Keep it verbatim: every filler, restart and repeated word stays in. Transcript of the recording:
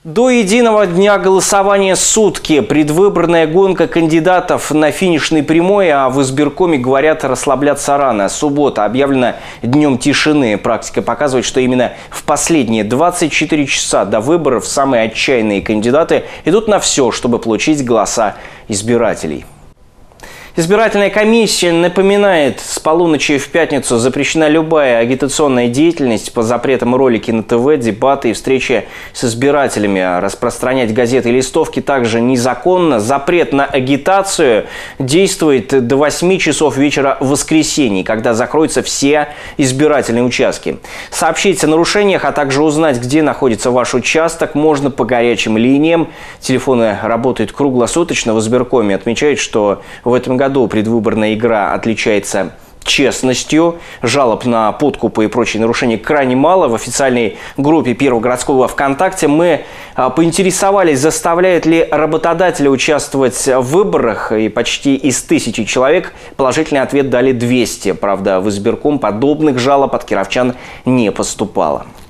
До единого дня голосования сутки. Предвыборная гонка кандидатов на финишной прямой, а в избиркоме говорят расслабляться рано. Суббота объявлена днем тишины. Практика показывает, что именно в последние двадцать четыре часа до выборов самые отчаянные кандидаты идут на все, чтобы получить голоса избирателей. Избирательная комиссия напоминает, с полуночи в пятницу запрещена любая агитационная деятельность, по запретам ролики на ТВ, дебаты и встречи с избирателями. Распространять газеты и листовки также незаконно. Запрет на агитацию действует до восьми часов вечера в воскресенье, когда закроются все избирательные участки. Сообщить о нарушениях, а также узнать, где находится ваш участок, можно по горячим линиям. Телефоны работают круглосуточно. В избиркоме отмечают, что в этом году году предвыборная игра отличается честностью. Жалоб на подкупы и прочие нарушения крайне мало. В официальной группе Первого городского ВКонтакте мы поинтересовались, заставляют ли работодатели участвовать в выборах. И почти из тысячи человек положительный ответ дали двести. Правда, в избирком подобных жалоб от кировчан не поступало.